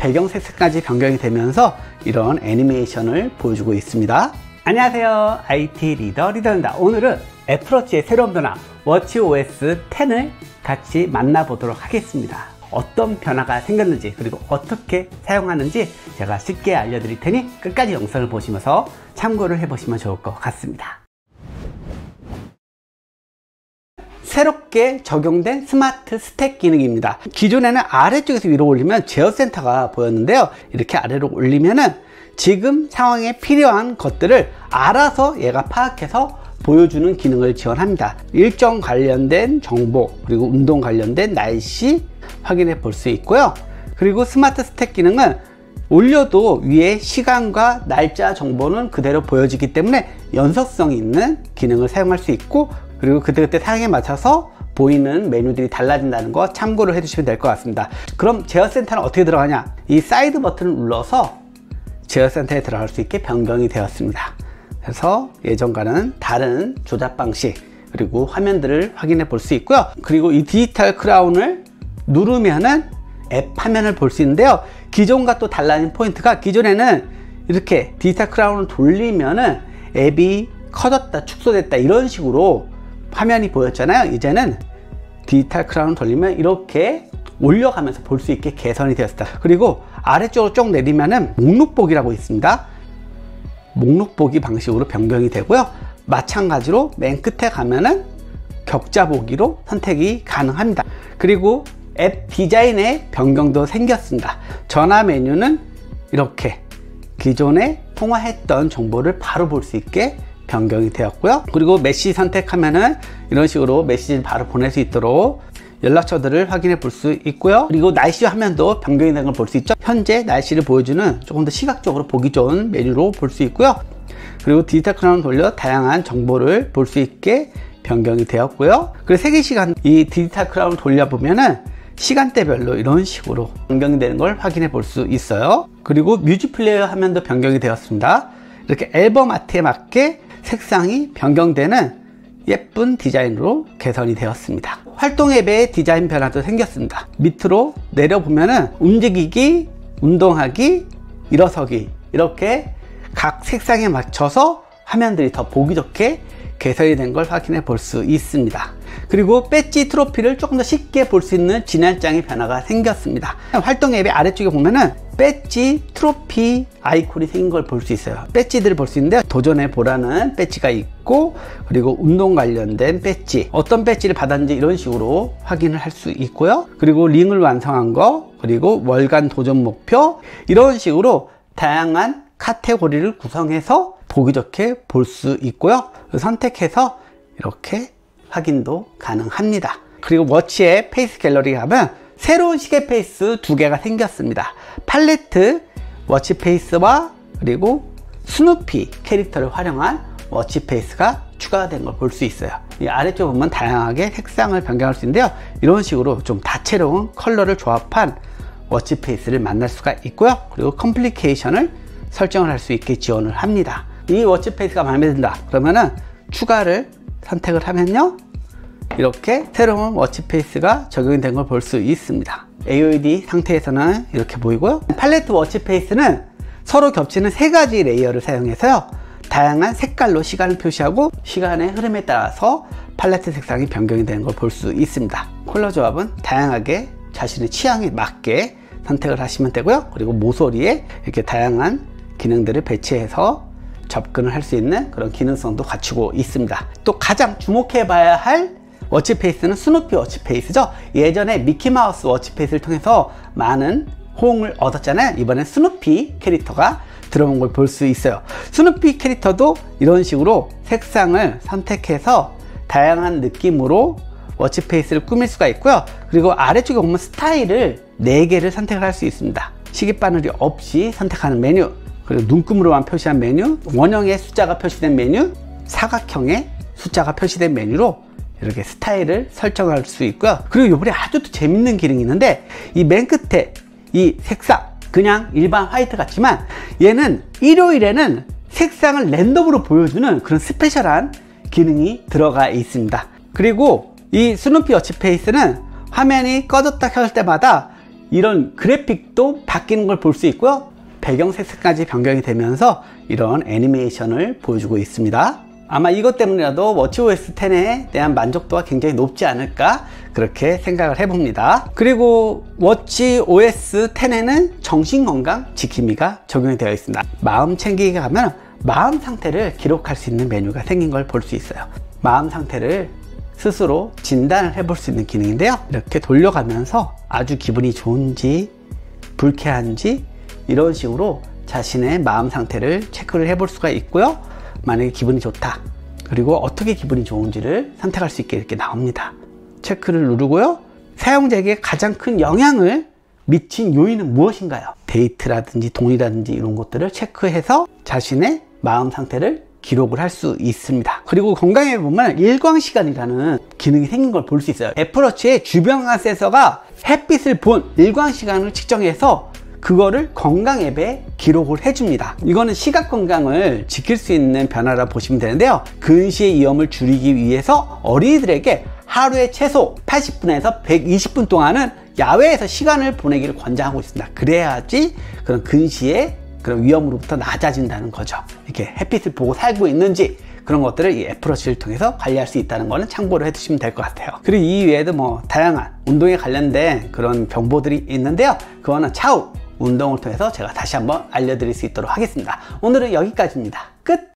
배경색까지 변경이 되면서 이런 애니메이션을 보여주고 있습니다. 안녕하세요, IT 리더입니다. 오늘은 애플워치의 새로운 변화 워치OS 10을 같이 만나보도록 하겠습니다. 어떤 변화가 생겼는지 그리고 어떻게 사용하는지 제가 쉽게 알려드릴 테니 끝까지 영상을 보시면서 참고를 해보시면 좋을 것 같습니다. 새롭게 적용된 스마트 스택 기능입니다. 기존에는 아래쪽에서 위로 올리면 제어 센터가 보였는데요, 이렇게 아래로 올리면은 지금 상황에 필요한 것들을 알아서 얘가 파악해서 보여주는 기능을 지원합니다. 일정 관련된 정보, 그리고 운동 관련된 날씨 확인해 볼 수 있고요. 그리고 스마트 스택 기능은 올려도 위에 시간과 날짜 정보는 그대로 보여지기 때문에 연속성 있는 기능을 사용할 수 있고, 그리고 그때그때 사용에 맞춰서 보이는 메뉴들이 달라진다는 거 참고를 해주시면 될 것 같습니다. 그럼 제어센터는 어떻게 들어가냐? 이 사이드 버튼을 눌러서 제어센터에 들어갈 수 있게 변경이 되었습니다. 그래서 예전과는 다른 조작 방식, 그리고 화면들을 확인해 볼 수 있고요. 그리고 이 디지털 크라운을 누르면은 앱 화면을 볼 수 있는데요, 기존과 또 달라진 포인트가, 기존에는 이렇게 디지털 크라운을 돌리면은 앱이 커졌다, 축소됐다 이런 식으로 화면이 보였잖아요. 이제는 디지털 크라운을 돌리면 이렇게 올려가면서 볼 수 있게 개선이 되었습니다. 그리고 아래쪽으로 쭉 내리면은 목록 보기라고 있습니다. 목록 보기 방식으로 변경이 되고요. 마찬가지로 맨 끝에 가면은 격자 보기로 선택이 가능합니다. 그리고 앱 디자인의 변경도 생겼습니다. 전화 메뉴는 이렇게 기존에 통화했던 정보를 바로 볼 수 있게 변경이 되었고요. 그리고 메시지 선택하면은 이런 식으로 메시지를 바로 보낼 수 있도록 연락처들을 확인해 볼 수 있고요. 그리고 날씨 화면도 변경이 된 걸 볼 수 있죠. 현재 날씨를 보여주는 조금 더 시각적으로 보기 좋은 메뉴로 볼 수 있고요. 그리고 디지털 크라운을 돌려 다양한 정보를 볼 수 있게 변경이 되었고요. 그리고 세계시간, 이 디지털 크라운을 돌려보면은 시간대별로 이런 식으로 변경이 되는 걸 확인해 볼 수 있어요. 그리고 뮤직 플레이어 화면도 변경이 되었습니다. 이렇게 앨범 아트에 맞게 색상이 변경되는 예쁜 디자인으로 개선이 되었습니다. 활동 앱의 디자인 변화도 생겼습니다. 밑으로 내려보면은 움직이기, 운동하기, 일어서기, 이렇게 각 색상에 맞춰서 화면들이 더 보기 좋게 개선이 된 걸 확인해 볼 수 있습니다. 그리고 배지 트로피를 조금 더 쉽게 볼 수 있는 진열장의 변화가 생겼습니다. 활동 앱의 아래쪽에 보면은 배지 트로피 아이콘이 생긴 걸 볼 수 있어요. 배지들을 볼 수 있는데 도전해 보라는 배지가 있고, 그리고 운동 관련된 배지, 어떤 배지를 받았는지 이런 식으로 확인을 할 수 있고요. 그리고 링을 완성한 거, 그리고 월간 도전 목표, 이런 식으로 다양한 카테고리를 구성해서 보기 좋게 볼 수 있고요. 선택해서 이렇게 확인도 가능합니다. 그리고 워치의 페이스 갤러리 가면 새로운 시계 페이스 2개가 생겼습니다. 팔레트 워치 페이스와 그리고 스누피 캐릭터를 활용한 워치 페이스가 추가된 걸 볼 수 있어요. 이 아래쪽 보면 다양하게 색상을 변경할 수 있는데요, 이런 식으로 좀 다채로운 컬러를 조합한 워치 페이스를 만날 수가 있고요. 그리고 컴플리케이션을 설정을 할 수 있게 지원을 합니다. 이 워치 페이스가 마음에 든다 그러면은 추가를 선택을 하면요, 이렇게 새로운 워치 페이스가 적용이 된 걸 볼 수 있습니다. AOD 상태에서는 이렇게 보이고요. 팔레트 워치 페이스는 서로 겹치는 3가지 레이어를 사용해서요, 다양한 색깔로 시간을 표시하고 시간의 흐름에 따라서 팔레트 색상이 변경이 되는 걸 볼 수 있습니다. 컬러 조합은 다양하게 자신의 취향에 맞게 선택을 하시면 되고요. 그리고 모서리에 이렇게 다양한 기능들을 배치해서 접근을 할 수 있는 그런 기능성도 갖추고 있습니다. 또 가장 주목해 봐야 할 워치 페이스는 스누피 워치 페이스죠. 예전에 미키마우스 워치 페이스를 통해서 많은 호응을 얻었잖아요. 이번엔 스누피 캐릭터가 들어온 걸 볼 수 있어요. 스누피 캐릭터도 이런 식으로 색상을 선택해서 다양한 느낌으로 워치 페이스를 꾸밀 수가 있고요. 그리고 아래쪽에 보면 스타일을 4개를 선택을 할 수 있습니다. 시계바늘이 없이 선택하는 메뉴, 그리고 눈금으로만 표시한 메뉴, 원형의 숫자가 표시된 메뉴, 사각형의 숫자가 표시된 메뉴로 이렇게 스타일을 설정할 수 있고요. 그리고 이번에 아주 또 재밌는 기능이 있는데, 이 맨 끝에 이 색상, 그냥 일반 화이트 같지만 얘는 일요일에는 색상을 랜덤으로 보여주는 그런 스페셜한 기능이 들어가 있습니다. 그리고 이 스누피 워치 페이스는 화면이 꺼졌다 켰을 때마다 이런 그래픽도 바뀌는 걸 볼 수 있고요. 배경 색깔까지 변경이 되면서 이런 애니메이션을 보여주고 있습니다. 아마 이것 때문이라도 워치OS 10에 대한 만족도가 굉장히 높지 않을까 그렇게 생각을 해봅니다. 그리고 워치OS 10에는 정신건강 지킴이가 적용이 되어 있습니다. 마음 챙기기 가면 마음 상태를 기록할 수 있는 메뉴가 생긴 걸 볼 수 있어요. 마음 상태를 스스로 진단을 해볼 수 있는 기능인데요. 이렇게 돌려가면서 아주 기분이 좋은지 불쾌한지 이런 식으로 자신의 마음 상태를 체크를 해볼 수가 있고요. 만약에 기분이 좋다, 그리고 어떻게 기분이 좋은지를 선택할 수 있게 이렇게 나옵니다. 체크를 누르고요. 사용자에게 가장 큰 영향을 미친 요인은 무엇인가요? 데이트라든지 돈이라든지 이런 것들을 체크해서 자신의 마음 상태를 기록을 할 수 있습니다. 그리고 건강에 보면 일광시간이라는 기능이 생긴 걸 볼 수 있어요. 애플워치의 주변광 센서가 햇빛을 본 일광시간을 측정해서 그거를 건강 앱에 기록을 해줍니다. 이거는 시각 건강을 지킬 수 있는 변화라 보시면 되는데요. 근시의 위험을 줄이기 위해서 어린이들에게 하루에 최소 80분에서 120분 동안은 야외에서 시간을 보내기를 권장하고 있습니다. 그래야지 그런 근시의 그런 위험으로부터 낮아진다는 거죠. 이렇게 햇빛을 보고 살고 있는지 그런 것들을 이 애플워치를 통해서 관리할 수 있다는 거는 참고로 해두시면 될 것 같아요. 그리고 이 외에도 뭐 다양한 운동에 관련된 그런 정보들이 있는데요. 그거는 차후 운동을 통해서 제가 다시 한번 알려드릴 수 있도록 하겠습니다. 오늘은 여기까지입니다. 끝!